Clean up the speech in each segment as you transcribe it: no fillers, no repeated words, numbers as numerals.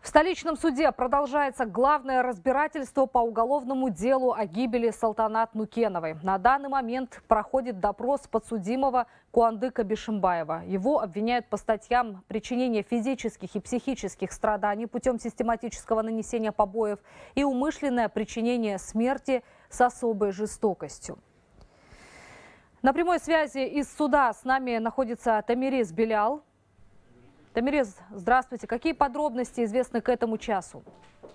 В столичном суде продолжается главное разбирательство по уголовному делу о гибели Салтанат Нукеновой. На данный момент проходит допрос подсудимого Куандыка Бишимбаева. Его обвиняют по статьям причинения физических и психических страданий путем систематического нанесения побоев и умышленное причинение смерти с особой жестокостью. На прямой связи из суда с нами находится Тамирис Белял. Тамирис, здравствуйте. Какие подробности известны к этому часу?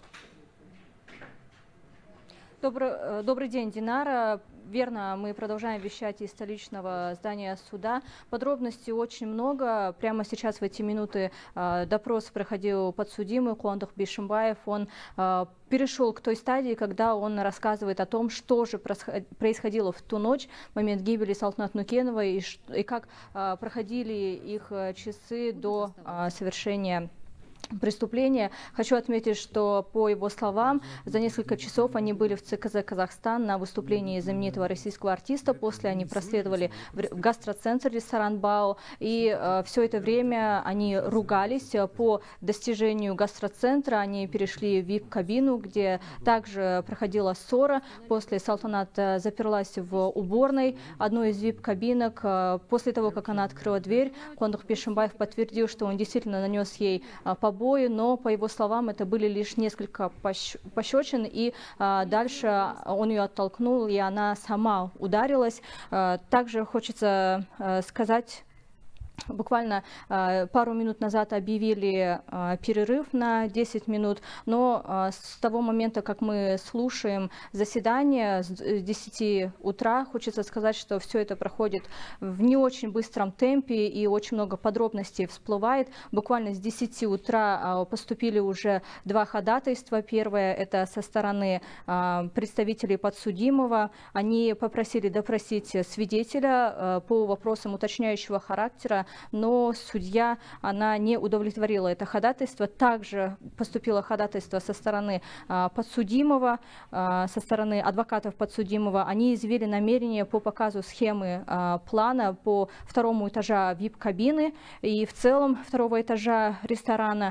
Добрый день, Динара. Верно, мы продолжаем вещать из столичного здания суда. Подробностей очень много. Прямо сейчас в эти минуты допрос проходил подсудимый Куандык Бишимбаев. Он перешел к той стадии, когда он рассказывает о том, что же происходило в ту ночь, в момент гибели Салтанат Нукеновой, и как проходили их часы до совершения преступления. Хочу отметить, что, по его словам, за несколько часов они были в ЦКЗ «Казахстан» на выступлении знаменитого российского артиста. После они проследовали в гастроцентр ресторан «Бао». И все это время они ругались. По достижению гастроцентра они перешли в VIP-кабину, где также проходила ссора. После Салтанат заперлась в уборной одной из VIP-кабинок. После того, как она открыла дверь, Куандык Бишимбаев подтвердил, что он действительно нанес ей побои, но, по его словам, это были лишь несколько пощечин, и дальше он ее оттолкнул, и она сама ударилась. Также хочется сказать, буквально пару минут назад объявили перерыв на 10 минут, но с того момента, как мы слушаем заседание с 10 утра, хочется сказать, что все это проходит в не очень быстром темпе и очень много подробностей всплывает. Буквально с 10 утра поступили уже два ходатайства. Первое — это со стороны представителей подсудимого. Они попросили допросить свидетеля по вопросам уточняющего характера, но судья, она не удовлетворила это ходатайство. Также поступило ходатайство со стороны подсудимого, со стороны адвокатов подсудимого. Они изъявили намерение по показу схемы плана по второму этажу VIP-кабины и в целом второго этажа ресторана,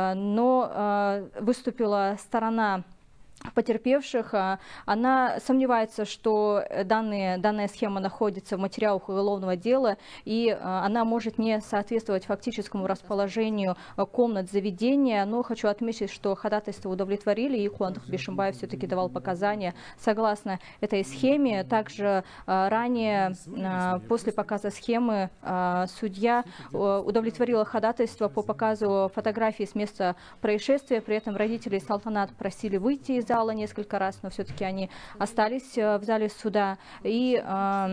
но выступила сторона потерпевших. Она сомневается, что данная схема находится в материалах уголовного дела, и она может не соответствовать фактическому расположению комнат заведения. Но хочу отметить, что ходатайство удовлетворили, и Куандык Бишимбаев все-таки давал показания согласно этой схеме. Также ранее, после показа схемы, судья удовлетворила ходатайство по показу фотографий с места происшествия. При этом родители Салтанат просили выйти из зала несколько раз, но все-таки они остались в зале суда. И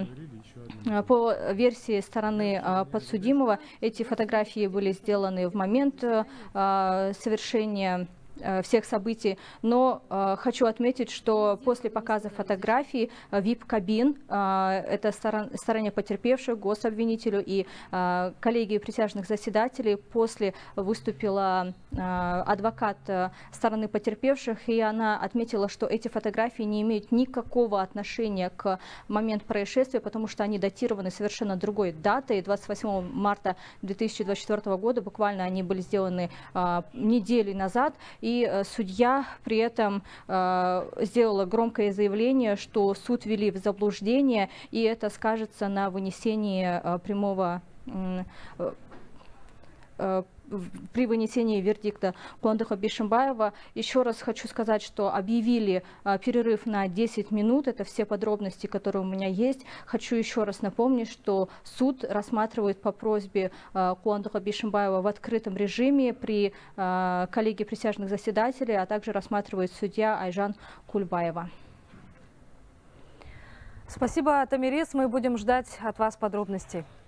по версии стороны подсудимого, эти фотографии были сделаны в момент совершения всех событий, но хочу отметить, что после показа фотографий VIP-кабин, это стороне потерпевших, гособвинителю и коллегии присяжных заседателей, после выступила адвокат стороны потерпевших, и она отметила, что эти фотографии не имеют никакого отношения к моменту происшествия, потому что они датированы совершенно другой датой, 28 марта 2024 года, буквально они были сделаны недели назад. И судья при этом сделала громкое заявление, что суд ввели в заблуждение, и это скажется на вынесении при вынесении вердикта Куандыка Бишимбаева. Еще раз хочу сказать, что объявили перерыв на 10 минут. Это все подробности, которые у меня есть. Хочу еще раз напомнить, что суд рассматривает по просьбе Куандыка Бишимбаева в открытом режиме при коллегии присяжных заседателей, а также рассматривает судья Айжан Кульбаева. Спасибо, Тамирис. Мы будем ждать от вас подробностей.